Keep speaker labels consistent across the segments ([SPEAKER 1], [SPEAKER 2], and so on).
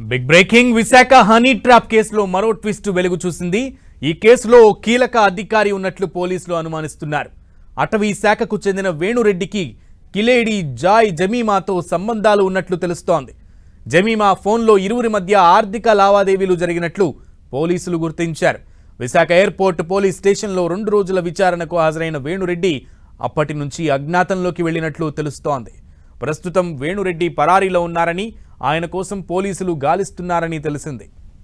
[SPEAKER 1] Big breaking Visakha honey trap కేసులో మరో twist వెలుగు చూసింది. ఈ కేసులో కీలక అధికారి ఉన్నట్లు పోలీసులు అనుమానిస్తున్నారు. అటవీ శాఖకు చెందిన వేణురెడ్డికి కిలేడి జాయ్ జమీమాతో సంబంధాలు ఉన్నట్లు తెలుస్తోంది. జమీమా ఫోన్లో ఇరువురి మధ్య ఆర్థిక లావాదేవీలు జరిగినట్లు పోలీసులు గుర్తించారు. విశాఖ ఎయిర్పోర్ట్ పోలీస్ స్టేషన్లో 2 రోజుల విచారణకు హాజరైన వేణురెడ్డి అప్పటి నుంచి అజ్ఞాతంలోకి వెళ్లినట్లు తెలుస్తోంది. ప్రస్తుతం వేణురెడ్డి పరారీలో ఉన్నారని, ఆయన కోసం పోలీసులు గాలిస్తున్నారని తెలిసింది.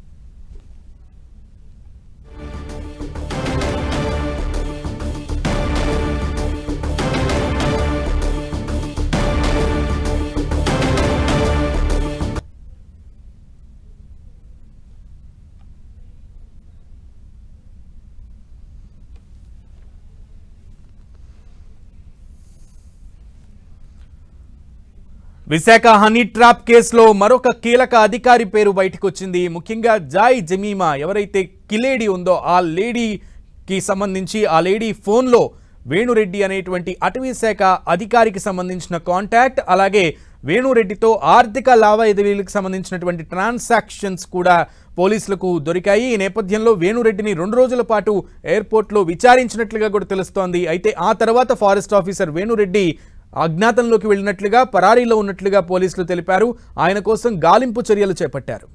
[SPEAKER 1] విశాఖ హనీ ట్రాప్ కేసులో మరొక కీలక అధికారి పేరు బయటకు వచ్చింది. ముఖ్యంగా జాయ్ జమీమా ఎవరైతే కిలేడి ఉందో ఆ లేడీకి సంబంధించి ఆ లేడీ ఫోన్లో వేణురెడ్డి అనేటువంటి అటవీ శాఖ అధికారికి సంబంధించిన కాంటాక్ట్, అలాగే వేణురెడ్డితో ఆర్థిక లావాదేవీలకు సంబంధించినటువంటి ట్రాన్సాక్షన్స్ కూడా పోలీసులకు దొరికాయి. ఈ నేపథ్యంలో వేణురెడ్డిని 2 రోజుల పాటు ఎయిర్పోర్ట్లో విచారించినట్లుగా కూడా తెలుస్తోంది. అయితే ఆ తర్వాత ఫారెస్ట్ ఆఫీసర్ వేణురెడ్డి అజ్ఞాతంలోకి వెళ్లినట్లుగా, పరారీలో ఉన్నట్లుగా పోలీసులు తెలిపారు. ఆయన కోసం గాలింపు చర్యలు చేపట్టారు.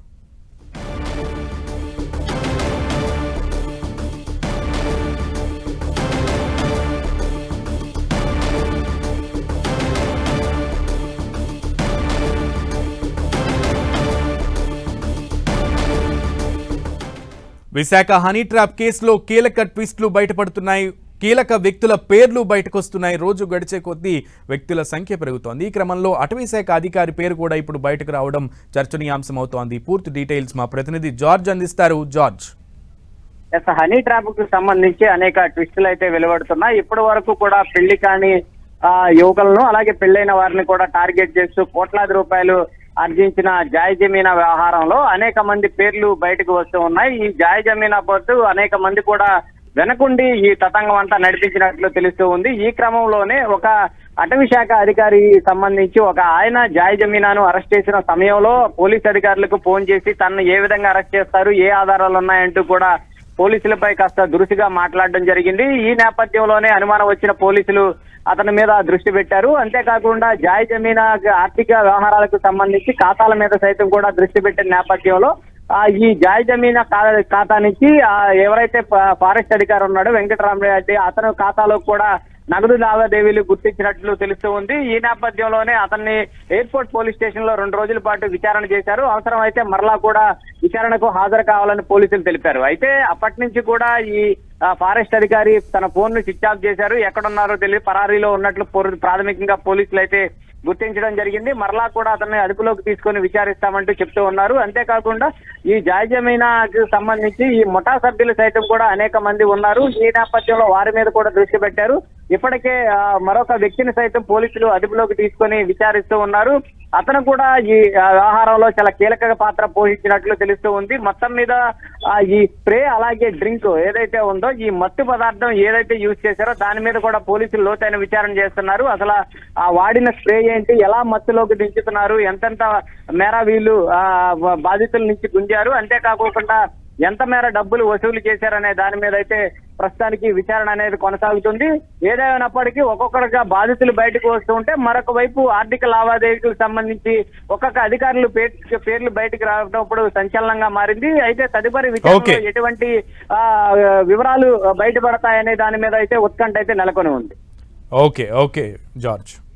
[SPEAKER 1] విశాఖ హనీ ట్రాప్ కేసులో కీలక ట్విస్టులు బయటపడుతున్నాయి. కీలక వ్యక్తుల పేర్లు బయటకొస్తున్నాయి. రోజు గడిచే కొద్దీ వ్యక్తుల సంఖ్య పెరుగుతోంది. ఈ క్రమంలో అటవీ శాఖ అధికారి పేరు కూడా ఇప్పుడు బయటకు రావడం చర్చనీయాంశం అవుతోంది. పూర్తి డీటెయిల్స్ మా ప్రతినిధి జార్జ్ అందిస్తారు. జార్జ్,
[SPEAKER 2] హనీ ట్రాప్ కు సంబంధించి అనేక ట్విస్టులు అయితే వెలువడుతున్నాయి. ఇప్పటి వరకు కూడా పెళ్లి కాని యువకులను, అలాగే పెళ్లైన వారిని కూడా టార్గెట్ చేస్తూ కోట్లాది రూపాయలు ఆర్జించిన జాయ్ జమీనా వ్యవహారంలో అనేక మంది పేర్లు బయటకు వస్తూ ఉన్నాయి. ఈ జాయ్ జమీనా పోతూ అనేక మంది కూడా వెనకుండి ఈ తతంగం అంతా నడిపించినట్లు తెలుస్తూ ఉంది. ఈ క్రమంలోనే ఒక అటవీ శాఖ అధికారి సంబంధించి ఆయన జాయ్ జమీనాను అరెస్ట్ చేసిన సమయంలో పోలీస్ అధికారులకు ఫోన్ చేసి తనను ఏ విధంగా అరెస్ట్ చేస్తారు, ఏ ఆధారాలు ఉన్నాయంటూ కూడా పోలీసులపై కాస్త దురుసుగా మాట్లాడడం జరిగింది. ఈ నేపథ్యంలోనే అనుమానం వచ్చిన పోలీసులు అతని మీద దృష్టి పెట్టారు. అంతేకాకుండా జాయ్ జమీనా ఆర్థిక వ్యవహారాలకు సంబంధించి ఖాతాల మీద సైతం కూడా దృష్టి పెట్టిన నేపథ్యంలో ఈ జాయ్ జమీనా ఖాతా నుంచి ఎవరైతే ఫారెస్ట్ అధికారి ఉన్నాడో వెంకటరామరెడ్డి, అతను ఖాతాలో కూడా నగదు లావాదేవీలు గుర్తించినట్లు తెలుస్తూ ఉంది. ఈ నేపథ్యంలోనే అతన్ని ఎయిర్పోర్ట్ పోలీస్ స్టేషన్ లో 2 రోజుల పాటు విచారణ చేశారు. అవసరం అయితే మరలా కూడా విచారణకు హాజరు కావాలని పోలీసులు తెలిపారు. అయితే అప్పటి నుంచి కూడా ఈ ఫారెస్ట్ అధికారి తన ఫోన్ ను స్విచ్ ఆఫ్ చేశారు. ఎక్కడున్నారో తెలియదు, పరారీలో ఉన్నట్లు ప్రాథమికంగా పోలీసులు అయితే గుర్తించడం జరిగింది. మరలా కూడా అతన్ని అదుపులోకి తీసుకొని విచారిస్తామంటూ చెప్తూ ఉన్నారు. అంతేకాకుండా ఈ జాయ్ జమీనాకు సంబంధించి ఈ ముఠా సభ్యులు సైతం కూడా అనేక మంది ఉన్నారు. ఈ నేపథ్యంలో వారి మీద కూడా దృష్టి పెట్టారు. ఇప్పటికే మరొక వ్యక్తిని సైతం పోలీసులు అదుపులోకి తీసుకొని విచారిస్తూ ఉన్నారు. అతను కూడా ఈ వ్యవహారంలో చాలా కీలక పాత్ర పోషించినట్లు తెలుస్తూ ఉంది. మొత్తం మీద ఈ స్ప్రే అలాగే డ్రింక్ ఏదైతే ఉందో, ఈ మత్తు పదార్థం ఏదైతే యూజ్ చేశారో దాని మీద కూడా పోలీసులు లోతైన విచారణ చేస్తున్నారు. అసలు ఆ వాడిన స్ప్రే ఏంటి, ఎలా మత్తులోకి దించుతున్నారు, ఎంతెంత మేర వీళ్ళు బాధితుల నుంచి గుంజారు, అంతేకాకుండా ఎంత మేర డబ్బులు వసూలు చేశారనే దాని మీద అయితే ప్రస్తుతానికి విచారణ అనేది కొనసాగుతుంది. ఏదైనప్పటికీ ఒక్కొక్కరుగా బాధితులు బయటకు వస్తూ ఉంటే, మరొక వైపు ఆర్థిక లావాదేవీలకు సంబంధించి ఒక్కొక్క అధికారులు పేర్లు బయటకు రావడం సంచలనంగా మారింది. అయితే తదుపరి విచారణలో ఎటువంటి వివరాలు బయటపడతాయనే దాని మీద అయితే ఉత్కంఠ అయితే నెలకొని ఉంది.
[SPEAKER 1] Okay George.